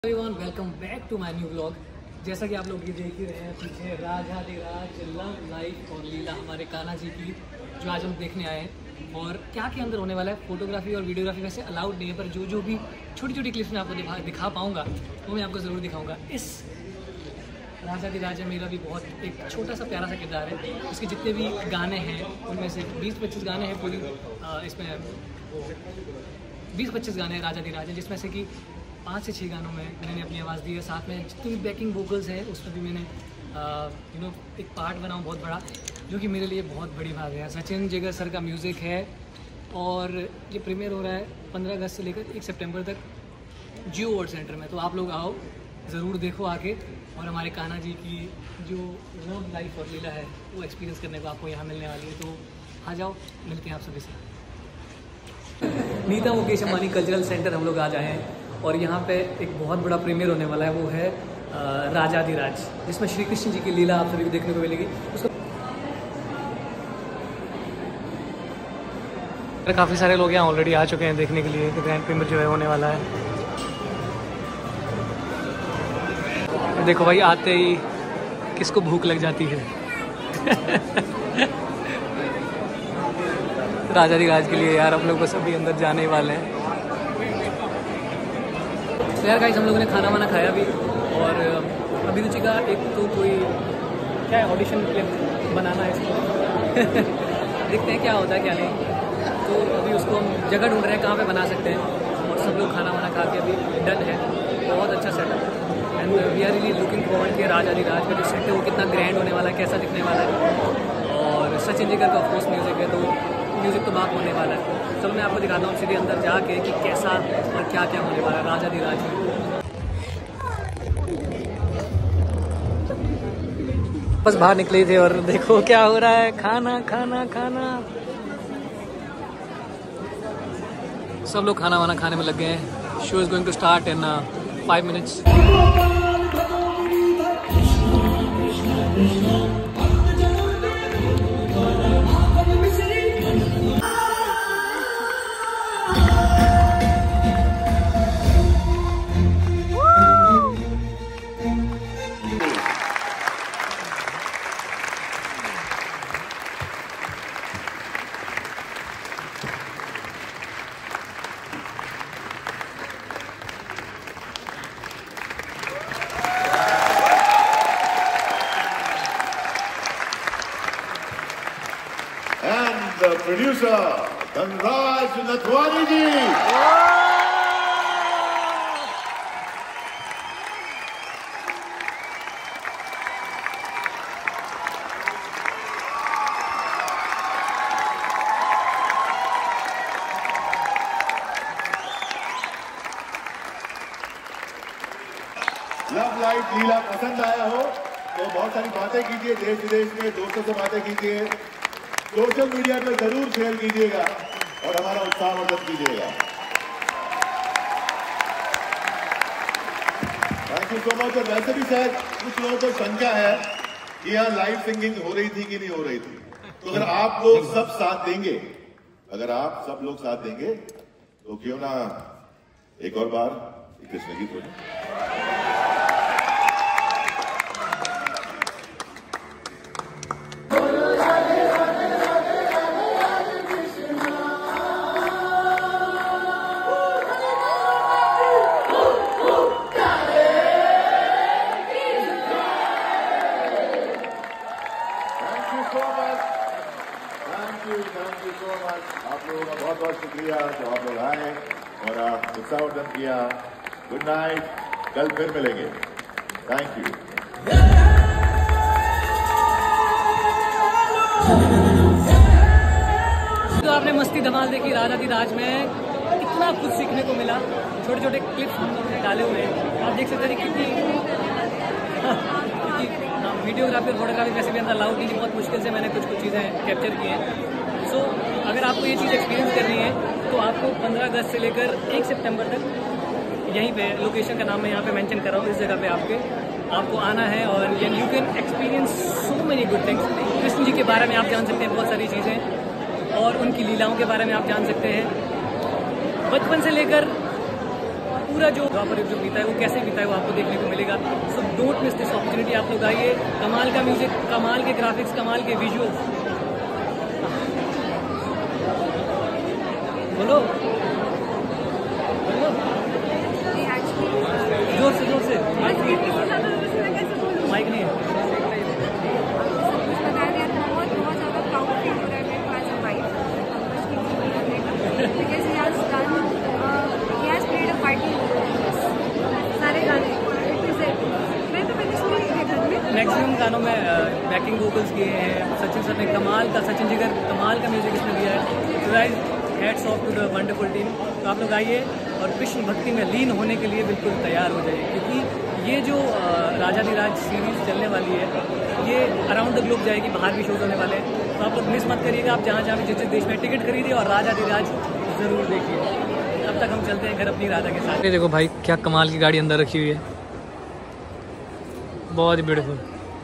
Everyone welcome back to my new vlog. जैसा कि आप लोग ये देख ही रहे हैं पीछे राजाधिराज लव लाइफ और लीला हमारे कान्हा जी की जो आज हम देखने आए हैं। और क्या के अंदर होने वाला है, फोटोग्राफी और वीडियोग्राफी वैसे अलाउड नहीं है, पर जो भी छोटी छोटी क्लिप्स मैं आपको दिखा पाऊँगा वो मैं आपको ज़रूर दिखाऊँगा। इस राजाधिराज में मेरा भी बहुत एक छोटा सा प्यारा सा किरदार है। उसके जितने भी गाने हैं उनमें से 20-25 गाने हैं पूरी इसमें 20-25 गाने हैं राजाधिराज है, जिसमें से कि 5 से 6 गानों में मैंने अपनी आवाज़ दी है। साथ में जितनी भी बैकिंग वोकल्स हैं उसमें भी मैंने एक पार्ट बनाऊँ बहुत बड़ा, जो कि मेरे लिए बहुत बड़ी बात है। सचिन जिगर सर का म्यूज़िक है और ये प्रीमियर हो रहा है 15 अगस्त से लेकर 1 सितंबर तक जियो वर्ल्ड सेंटर में। तो आप लोग आओ, ज़रूर देखो आके, और हमारे कान्हा जी की जो लव लाइफ और लीला है वो एक्सपीरियंस करने को आपको यहाँ मिलने वाली है। तो आ जाओ, मिलते हैं आप सभी से। नीता मुकेश अंबानी कल्चरल सेंटर हम लोग आ जाए हैं और यहाँ पे एक बहुत बड़ा प्रीमियर होने वाला है, वो है राजाधिराज, जिसमें श्री कृष्ण जी की लीला आप सभी को देखने को मिलेगी। उसको काफ़ी सारे लोग यहाँ ऑलरेडी आ चुके हैं देखने के लिए। ग्रैंड प्रीमियर जो है होने वाला है। देखो भाई, आते ही किसको भूख लग जाती है। राजाधिराज के लिए यार हम लोग बस अभी अंदर जाने वाले हैं। तो यार गाइस, हम लोगों ने खाना वाना खाया भी, और अभिरुचि का एक तो कोई क्या है ऑडिशन क्लिप बनाना है इसको। देखते हैं क्या होता है क्या नहीं। तो अभी उसको हम जगह ढूंढ रहे हैं कहाँ पे बना सकते हैं, और सब लोग खाना वाना खा के अभी डन है। बहुत अच्छा सेटअप है and we are really looking forward कि राजाधिराज का जो सेट है वो कितना ग्रैंड होने वाला है, कैसा दिखने वाला है। और सचिन जिगर का ऑफकोर्स म्यूज़िक है, तो म्यूज़िक तो बात होने वाला है। चलो मैं आपको दिखाता हूँ सीधे अंदर जाके कि कैसा और क्या क्या होने वाला है राजाधिराज में। बस बाहर निकले थे और देखो क्या हो रहा है। खाना खाना खाना, सब लोग खाना वाना खाने में लग गए हैं। Show is going to start in 5 minutes. The producer, Dhanraj Nathwani ji. Love life Leela पसंद आया हो तो बहुत सारी बातें कीजिए, देश विदेश में दोस्तों से बातें कीजिए, सोशल मीडिया पर जरूर शेयर कीजिएगा और हमारा उत्साहवर्धन कीजिएगा। Thank you so much. और वैसे भी शायद कुछ लोगों को शंका है कि यहाँ लाइव सिंगिंग हो रही थी कि नहीं हो रही थी। तो अगर आप लोग सब साथ देंगे, अगर आप सब लोग साथ देंगे तो क्यों ना एक और बार कृष्ण गीत हो जाए। Thank you so much. आप लोगों का बहुत बहुत शुक्रिया जो आप लोग आए और उत्साहवर्धन किया। गुड नाइट, कल फिर मिलेंगे। Thank you. तो आपने मस्ती धमाल देखी राजाधिराज में, इतना कुछ सीखने को मिला। छोटे छोटे क्लिप्स हम लोगों ने डाले हुए हैं, आप देख सकते हैं कितनी वीडियोग्राफी और फोटोग्राफी वैसे भी अंदर अलाउड नहीं, बहुत मुश्किल से मैंने कुछ चीज़ें कैप्चर की हैं। सो अगर आपको ये चीज़ एक्सपीरियंस करनी है तो आपको 15 अगस्त से लेकर 1 सितंबर तक यहीं पे, लोकेशन का नाम मैं यहाँ पे मेंशन कर रहा हूँ, इस जगह पे आपको आना है और you can experience so many good things. Krishna ji के बारे में आप जान सकते हैं बहुत सारी चीज़ें, और उनकी लीलाओं के बारे में आप जान सकते हैं। बचपन से लेकर पूरा जो द्वापर युग जो बीता है वो कैसे बीता है वो आपको देखने को मिलेगा। So don't miss this opportunity. आप लोग आइए, कमाल का म्यूजिक, कमाल के ग्राफिक्स, कमाल के विजुअल्स। बोलो जोर से माइक नहीं है। मैक्सिमम गानों में बैकिंग वोकल्स किए हैं सचिन सर ने। सचिन जिगर कमाल का म्यूजिक इसमें दिया है। So guys, hats off to the wonderful team. तो आप लोग आइए और कृष्ण भक्ति में लीन होने के लिए बिल्कुल तैयार हो जाइए, क्योंकि ये जो राजाधिराज सीरीज चलने वाली है ये अराउंड द ग्लोब जाएगी, बाहर भी शोज होने वाले हैं। तो आप लोग मिस मत करिएगा। आप जहाँ भी जिस देश में टिकट खरीदिए और राजाधिराज ज़रूर देखिए। तब तक हम चलते हैं घर अपनी राधा के साथ। ये देखो भाई, क्या कमाल की गाड़ी अंदर रखी हुई है, बहुत ही ब्यूटीफुल।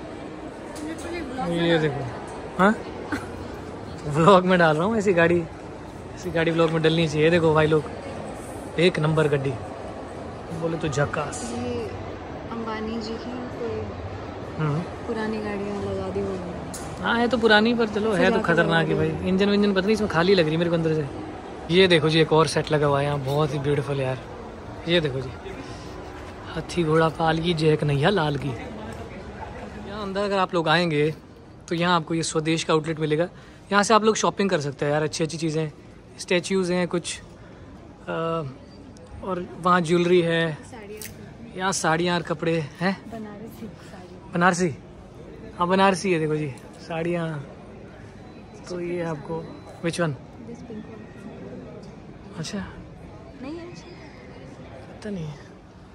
ये देखो, हाँ व्लॉग में डाल रहा हूँ। ऐसी गाड़ी व्लॉग में डलनी चाहिए। देखो भाई लोग, एक नंबर गड्डी बोले तो झक्कास। ये अंबानी जी की कोई पुरानी गाड़ियाँ लगा दी होगी। हाँ है तो पुरानी, पर चलो है तो खतरनाक है भाई। इंजन विंजन पता नहीं इसमें खाली लग रही है मेरे को अंदर से। ये देखो जी, एक और सेट लगा हुआ है यहाँ, बहुत ही ब्यूटीफुल यार। ये देखो जी, हाथी घोड़ा पाल की जय कन्हैया लाल की। यहाँ अंदर अगर आप लोग आएंगे तो यहाँ आपको ये स्वदेश का आउटलेट मिलेगा। यहाँ से आप लोग शॉपिंग कर सकते हैं यार, अच्छी अच्छी चीज़ें, स्टैच्यूज़ हैं कुछ, और वहाँ ज्वेलरी है, यहाँ साड़ियाँ और कपड़े हैं। बनारसी, हाँ बनारसी है। देखो जी साड़ियाँ, तो ये आपको विच वन? अच्छा नहीं है, पता नहीं है।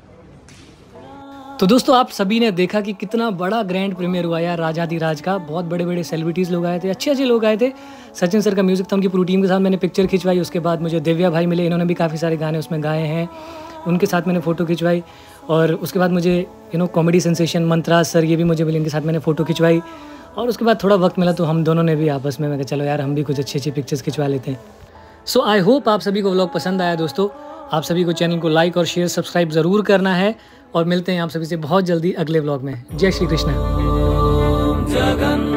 तो दोस्तों, आप सभी ने देखा कि कितना बड़ा ग्रैंड प्रीमियर हुआ यार राजाधिराज का। बहुत बड़े बड़े सेलिब्रिटीज़ लोग आए थे, अच्छे लोग आए थे। सचिन सर का म्यूज़िक था, उनकी पूरी टीम के साथ मैंने पिक्चर खिंचवाई। उसके बाद मुझे दिव्या भाई मिले, इन्होंने भी काफ़ी सारे गाने उसमें गाए हैं, उनके साथ मैंने फ़ोटो खिंचवाई। और उसके बाद मुझे कॉमेडी सेंसेशन मंत्राज सर, ये भी मुझे मिले, इनके साथ मैंने फ़ोटो खिंचवाई। और उसके बाद थोड़ा वक्त मिला तो हम दोनों ने भी आपस में, मैं कहा चलो यार हम भी कुछ अच्छी पिक्चर्स खिंचवा लेते हैं। सो आई होप आप सभी को व्लॉग पसंद आया दोस्तों। आप सभी को चैनल को लाइक और शेयर सब्सक्राइब ज़रूर करना है, और मिलते हैं आप सभी से बहुत जल्दी अगले व्लॉग में। जय श्री कृष्ण।